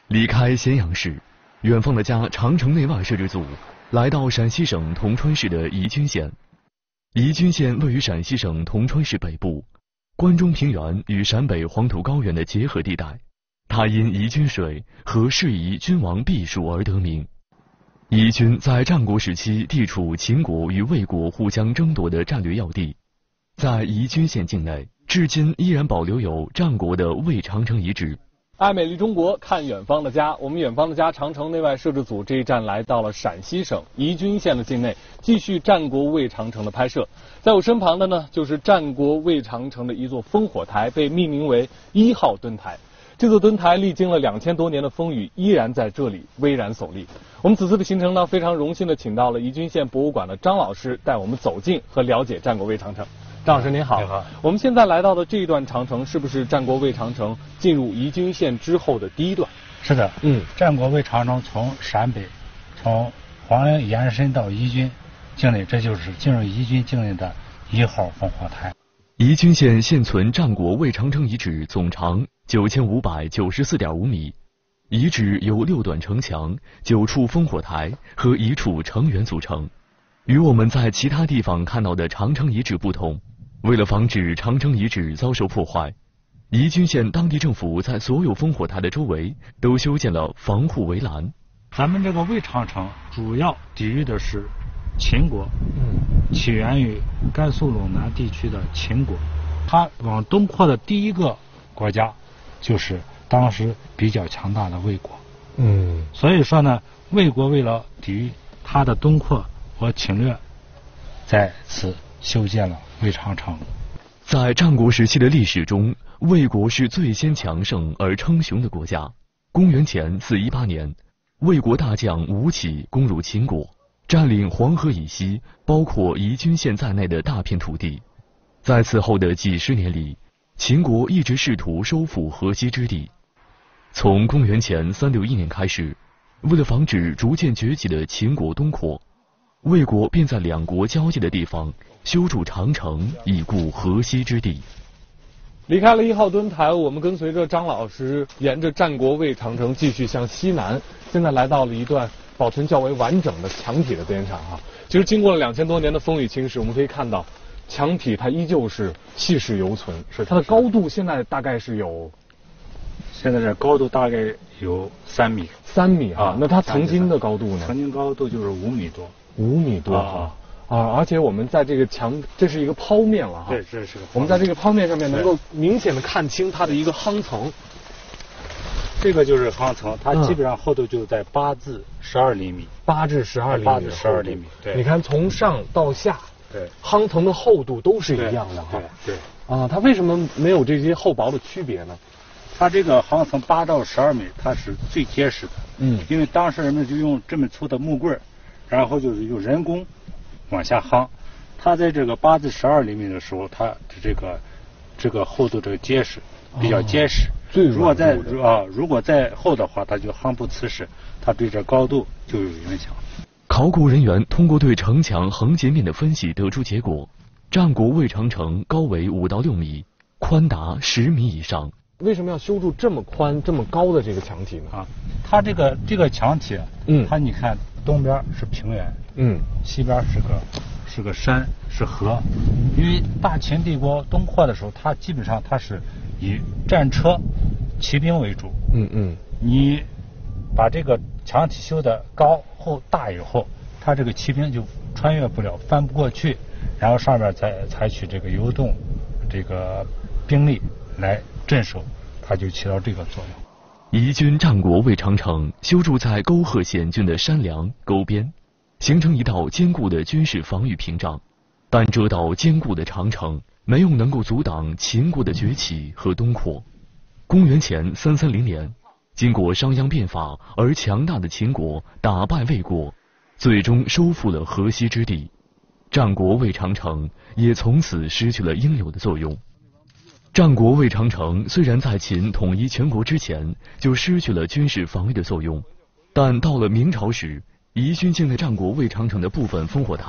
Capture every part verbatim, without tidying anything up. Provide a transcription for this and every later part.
离开咸阳市，远方的家长城内外摄制组来到陕西省铜川市的宜君县。宜君县位于陕西省铜川市北部，关中平原与陕北黄土高原的结合地带，它因宜君水和适宜君王避暑而得名。宜君在战国时期地处秦国与魏国互相争夺的战略要地，在宜君县境内，至今依然保留有战国的魏长城遗址。 爱美丽中国，看远方的家。我们远方的家长城内外摄制组这一站来到了陕西省宜君县的境内，继续战国魏长城的拍摄。在我身旁的呢，就是战国魏长城的一座烽火台，被命名为一号墩台。这座墩台历经了两千多年的风雨，依然在这里巍然耸立。我们此次的行程呢，非常荣幸的请到了宜君县博物馆的张老师，带我们走进和了解战国魏长城。张老师您好。 您好。 我们现在来到的这一段长城，是不是战国魏长城进入宜君县之后的第一段？ 是的， 嗯， 战国魏长城从陕北，从黄陵延伸到宜君境内，这就是进入宜君境内的一号烽火台。 宜君县现存战国魏长城遗址总长九千五百九十四点五米，遗址由六段城墙、九处烽火台和一处城垣组成。与我们在其他地方看到的长城遗址不同，为了防止长城遗址遭受破坏，宜君县当地政府在所有烽火台的周围都修建了防护围栏。 咱们这个魏长城主要抵御的是秦国， 嗯， 起源于甘肃陇南地区的秦国，它往东扩的第一个国家就是当时比较强大的魏国。 嗯， 所以说呢，魏国为了抵御它的东扩和侵略，在此修建了魏长城。 在战国时期的历史中，魏国是最先强盛而称雄的国家。公元前四一八年，魏国大将吴起攻入秦国，占领黄河以西包括宜君县在内的大片土地。在此后的几十年里，秦国一直试图收复河西之地。从公元前三六一年开始，为了防止逐渐崛起的秦国东扩，魏国便在两国交界的地方修筑长城，以固河西之地。 离开了一号墩台，我们跟随着张老师沿着战国魏长城继续向西南，现在来到了一段保存较为完整的墙体的边上啊。其实经过了两千多年的风雨侵蚀，我们可以看到墙体它依旧是气势犹存。是它的高度现在大概是有， 现在这高度大概有三米。 三米啊？ 啊那它曾经的高度呢？ 曾经高度就是五米多。 五米多啊。啊，而且我们在这个墙，这是一个剖面了哈。 对，这是个。 我们在这个剖面上面能够明显的看清它的一个夯层。 这个就是夯层，它基本上厚度就在八至十二厘米。 八至十二厘米。 八至十二厘米。对。 你看从上到下， 对， 夯层的厚度都是一样的哈。 对。 啊，它为什么没有这些厚薄的区别呢？ 它这个夯层八到十二米，它是最结实的。 嗯。因为当时人们就用这么粗的木棍，然后就是用人工往下夯，它在这个八至十二厘米的时候，它的这个这个厚度这个结实比较结实。 哦、最如果再啊，如果再厚的话，它就夯不瓷实，它对这高度就有影响。 考古人员通过对城墙横截面的分析得出结果：战国魏长城高为五到六米，宽达十米以上。 为什么要修筑这么宽、这么高的这个墙体呢？ 啊，它这个这个墙体， 嗯， 它你看东边是平原， 嗯， 西边是个是个山是河，因为大秦帝国东扩的时候，它基本上它是以战车、骑兵为主， 嗯嗯， 你把这个墙体修得高厚大以后，它这个骑兵就穿越不了，翻不过去，然后上面再采取这个游动这个兵力来镇守，它就起到这个作用。 宜君战国魏长城修筑在沟壑险峻的山梁沟边，形成一道坚固的军事防御屏障。但这道坚固的长城没有能够阻挡秦国的崛起和东扩。公元前三三零年，经过商鞅变法而强大的秦国打败魏国，最终收复了河西之地。战国魏长城也从此失去了应有的作用。战国魏长城虽然在秦统一全国之前就失去了军事防御的作用，但到了明朝时，宜君境内战国魏长城的部分烽火台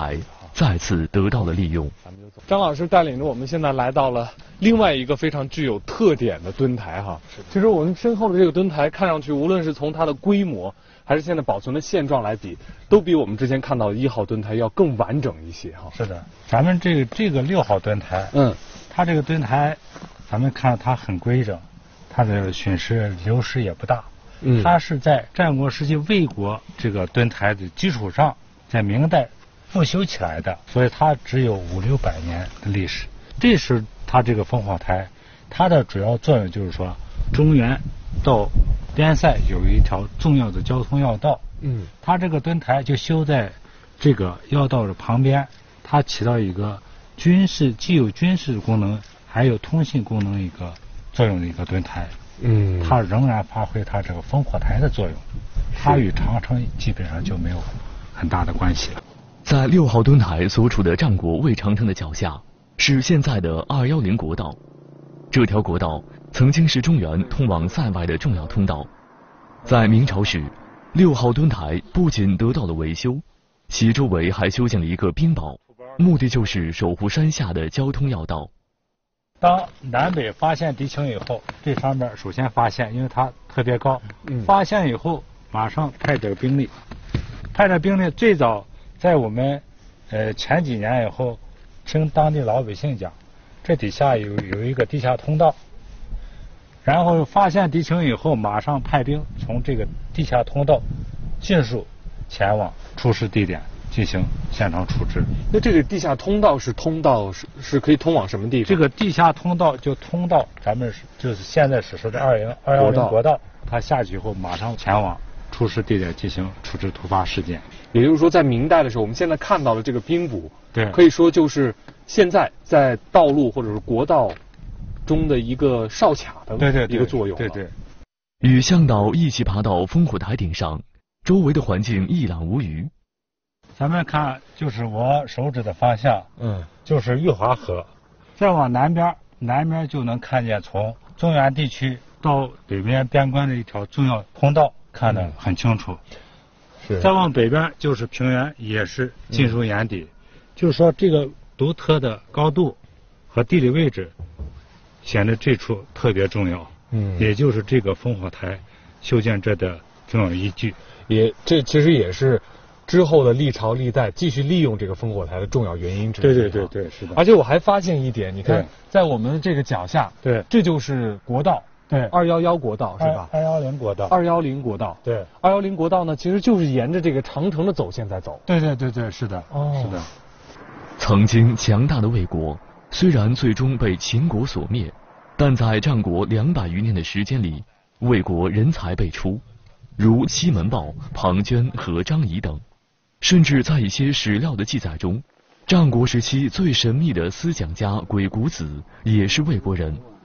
再次得到了利用。 张老师带领着我们现在来到了另外一个非常具有特点的墩台哈。其实我们身后的这个墩台看上去，无论是从它的规模还是现在保存的现状来比，都比我们之前看到的一号墩台要更完整一些哈。 是的，咱们这个这个六号墩台， 嗯， 它这个墩台，咱们看它很规整，它的损失流失也不大。 嗯， 它是在战国时期魏国这个墩台的基础上，在明代复修起来的，所以它只有五六百年的历史。这是它这个烽火台，它的主要作用就是说，中原到边塞有一条重要的交通要道， 嗯， 它这个墩台就修在这个要道的旁边，它起到一个军事既有军事功能，还有通信功能一个作用的一个墩台。 嗯， 它仍然发挥它这个烽火台的作用，它与长城基本上就没有很大的关系了。 在六号墩台所处的战国魏长城的脚下，是现在的二一零国道。这条国道曾经是中原通往塞外的重要通道。在明朝时，六号墩台不仅得到了维修，其周围还修建了一个兵堡，目的就是守护山下的交通要道。 当南北发现敌情以后，这上面首先发现，因为它特别高， 嗯， 发现以后马上派这个兵力，派这兵力最早在我们呃前几年以后，听当地老百姓讲，这底下有有一个地下通道，然后发现敌情以后，马上派兵从这个地下通道尽速前往出事地点进行现场处置。 那这个地下通道是通道是是可以通往什么地方？ 这个地下通道就通到咱们就是现在所说的二零二幺零国道，它下去以后马上前往出事地点进行处置突发事件。 也就是说，在明代的时候，我们现在看到的这个兵补， 对， 可以说就是现在在道路或者是国道中的一个哨卡的对对对一个作用。 对对。 与向导一起爬到烽火台顶上，周围的环境一览无余。 咱们看，就是我手指的方向， 嗯， 就是玉华河，再往南边，南边就能看见从中原地区到北边边关的一条重要通道，看得很清楚。 是。 再往北边就是平原，也是尽收眼底。嗯、就是说，这个独特的高度和地理位置，显得这处特别重要。 嗯， 也就是这个烽火台修建这的重要依据。 也这其实也是之后的历朝历代继续利用这个烽火台的重要原因之一。 对对对对，是的。 而且我还发现一点，你看，在我们这个脚下， 对， 这就是国道， 对， 二一一国道是吧？ 二一零国道。 二一零国道， 对， 二一零国道呢，其实就是沿着这个长城的走线在走。 对对对对，是的， 哦， 是的。 曾经强大的魏国，虽然最终被秦国所灭，但在战国两百余年的时间里，魏国人才辈出，如西门豹、庞涓和张仪等。甚至在一些史料的记载中，战国时期最神秘的思想家鬼谷子也是魏国人。